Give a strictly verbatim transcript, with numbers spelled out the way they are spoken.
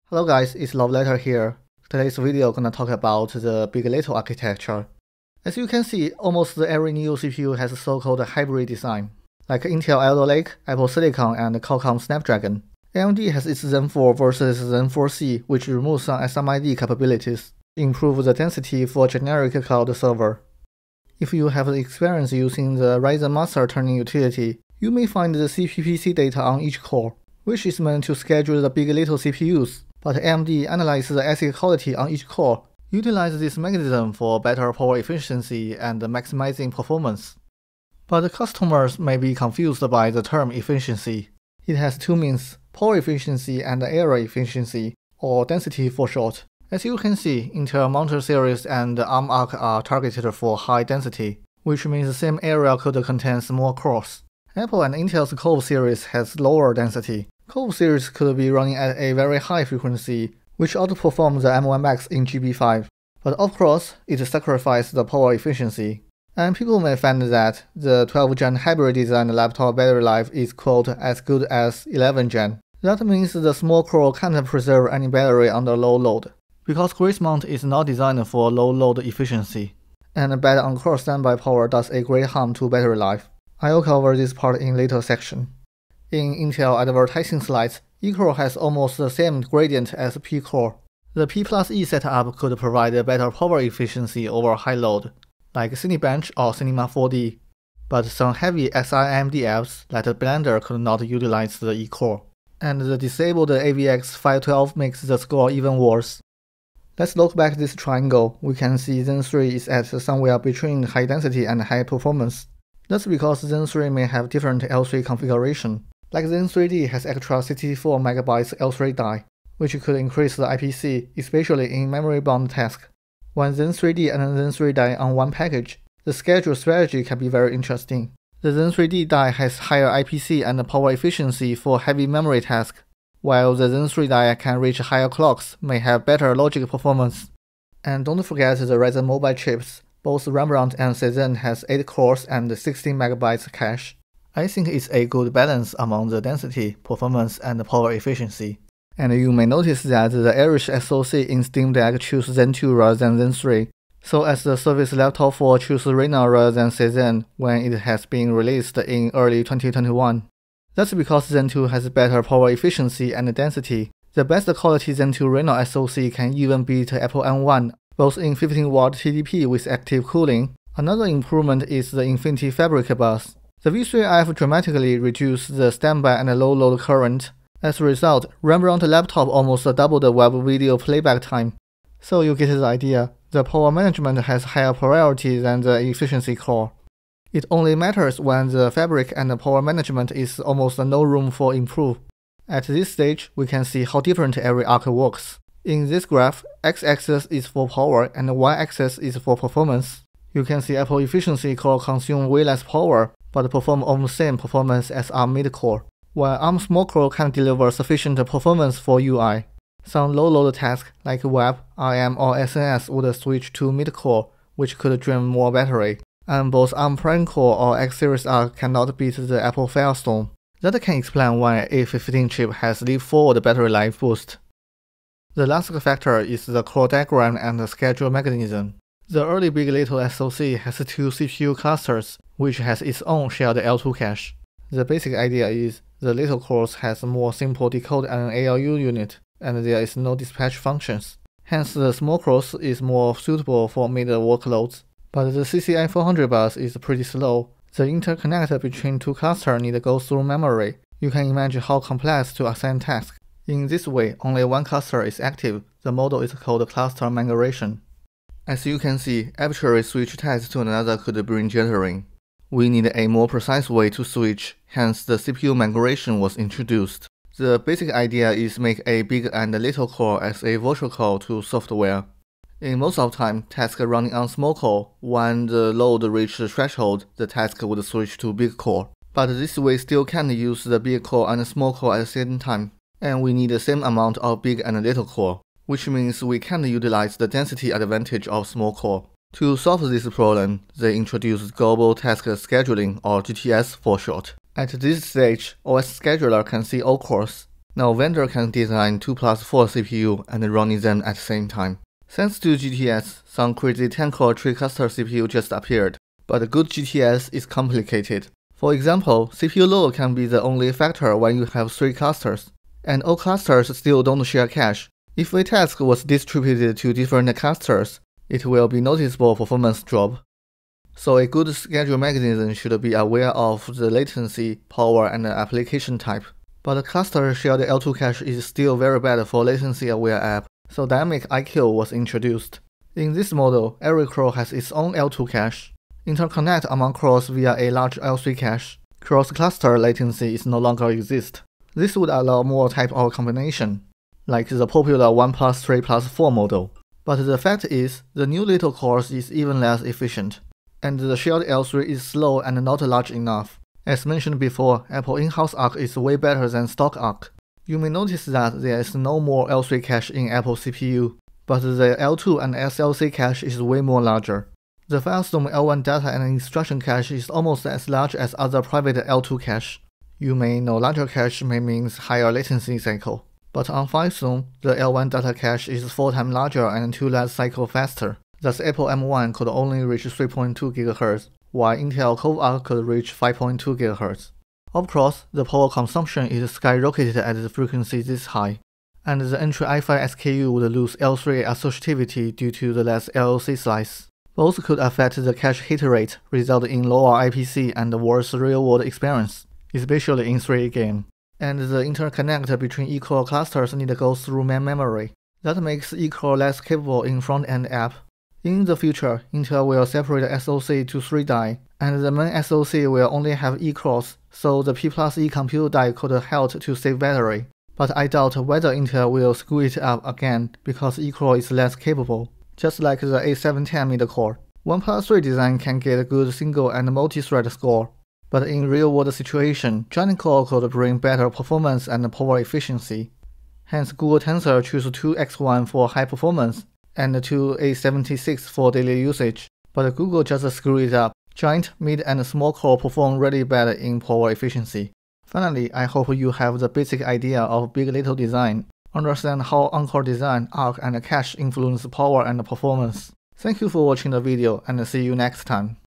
Hello guys, it's Love Letter here. Today's video gonna talk about the big.LITTLE architecture. As you can see, almost every new C P U has a so-called hybrid design, like Intel Alder Lake, Apple Silicon, and Qualcomm Snapdragon. A M D has its Zen four versus Zen four C, which removes some S M I D capabilities, improve the density for generic cloud server. If you have experience using the Ryzen master turning utility, you may find the C P P C data on each core, which is meant to schedule the big.LITTLE C P Us. But A M D analyzes the A S I C quality on each core, utilizes this mechanism for better power efficiency and maximizing performance. But customers may be confused by the term efficiency. It has two meanings, power efficiency and area efficiency, or density for short. As you can see, Intel Mount series and ARM Arc are targeted for high density, which means the same area could contain more cores. Apple and Intel's Cove series has lower density. Cove series could be running at a very high frequency, which outperforms the M one Max in G B five. But of course, it sacrifices the power efficiency. And people may find that the twelve gen hybrid design laptop battery life is quote as good as eleven gen. That means the small core can't preserve any battery under low load, because Grace Mount is not designed for low load efficiency. And bad on-core standby power does a great harm to battery life. I'll cover this part in later section. In Intel advertising slides, E-core has almost the same gradient as P-core. The P plus E setup could provide better power efficiency over high load, like Cinebench or Cinema four D, but some heavy S I M D apps like Blender could not utilize the E-core, and the disabled A V X five twelve makes the score even worse. Let's look back at this triangle. We can see Zen three is at somewhere between high density and high performance. That's because Zen three may have different L three configuration. Like Zen three D has extra sixty-four megabytes L three die, which could increase the I P C, especially in memory-bound tasks. When Zen three D and Zen three die on one package, the schedule strategy can be very interesting. The Zen three D die has higher I P C and power efficiency for heavy memory tasks, while the Zen three die can reach higher clocks, may have better logic performance. And don't forget the Ryzen mobile chips. Both Rembrandt and Cezanne has eight cores and sixteen megabytes cache. I think it's a good balance among the density, performance, and power efficiency. And you may notice that the Irish S O C in Steam Deck choose Zen two rather than Zen three, so as the service laptop four choose Rena rather than Cezanne when it has been released in early twenty twenty-one. That's because Zen two has better power efficiency and density. The best quality Zen two Reno S O C can even beat Apple M one, both in fifteen watt T D P with active cooling. Another improvement is the Infinity Fabric bus. The V three F dramatically reduced the standby and low load current. As a result, Rembrandt laptop almost doubled the web video playback time. So you get the idea, the power management has higher priority than the efficiency core. It only matters when the fabric and the power management is almost no room for improve. At this stage, we can see how different every arc works. In this graph, x-axis is for power and y-axis is for performance. You can see Apple efficiency core consume way less power, but perform almost same performance as ARM mid-core, while ARM small core can deliver sufficient performance for U I. Some low-load tasks like web, R M, or S N S would switch to mid-core, which could drain more battery, and both ARM Prime Core or X Series R cannot beat the Apple Firestone. That can explain why A fifteen chip has leap-forward battery life boost. The last factor is the core diagram and the schedule mechanism. The early big.LITTLE S O C has two C P U clusters, which has its own shared L two cache. The basic idea is the little cores has more simple decode and A L U unit, and there is no dispatch functions. Hence, the small cores is more suitable for mid workloads. But the C C I four hundred bus is pretty slow. The interconnect between two clusters need to go through memory. You can imagine how complex to assign tasks. In this way, only one cluster is active. The model is called cluster migration. As you can see, arbitrary switch task to another could bring jittering. We need a more precise way to switch, hence the C P U migration was introduced. The basic idea is make a big and little core as a virtual core to software. In most of the time, tasks running on small core, when the load reaches the threshold, the task would switch to big core. But this way still can't use the big core and small core at the same time, and we need the same amount of big and little core, which means we can't utilize the density advantage of small core. To solve this problem, they introduced Global Task Scheduling, or G T S for short. At this stage, O S Scheduler can see all cores. Now vendor can design two plus four C P U and running them at the same time. Thanks to G T S, some crazy ten core tri-cluster C P U just appeared, but a good G T S is complicated. For example, C P U load can be the only factor when you have three clusters, and all clusters still don't share cache. If a task was distributed to different clusters, it will be noticeable performance drop. So a good schedule mechanism should be aware of the latency, power, and application type. But cluster shared L two cache is still very bad for latency-aware app, so dynamic I Q was introduced. In this model, every core has its own L two cache. Interconnect among cores via a large L three cache. Cross-cluster latency is no longer exist. This would allow more type of combination, like the popular one plus three plus four model. But the fact is, the new little cores is even less efficient, and the shared L three is slow and not large enough. As mentioned before, Apple in-house arc is way better than stock arc. You may notice that there is no more L three cache in Apple C P U, but the L two and S L C cache is way more larger. The FileStorm L one data and instruction cache is almost as large as other private L two cache. You may know larger cache may mean higher latency cycle, but on FileStorm, the L one data cache is four times larger and two less cycle faster. Thus Apple M one could only reach three point two gigahertz, while Intel Cove Arc could reach five point two gigahertz. Of course, the power consumption is skyrocketed at the frequency this high, and the entry i five S K U would lose L three associativity due to the less L L C slice. Both could affect the cache hit rate, resulting in lower I P C and worse real-world experience, especially in three A game. And the interconnect between eCore clusters need to go through main memory. That makes eCore less capable in front-end app. In the future, Intel will separate S O C to three die, and the main S O C will only have eCores, so the P plus E compute die could help to save battery. But I doubt whether Intel will screw it up again because eCore is less capable. Just like the A seven ten mid-core, one plus three design can get a good single and multi-thread score, but in real-world situation, joint core could bring better performance and power efficiency. Hence, Google Tensor choose two X one for high performance and two A seventy-six for daily usage, but Google just screw it up. Giant, mid, and small core perform really bad in power efficiency. Finally, I hope you have the basic idea of big.LITTLE design. Understand how Encore design, arc, and cache influence power and performance. Thank you for watching the video, and see you next time.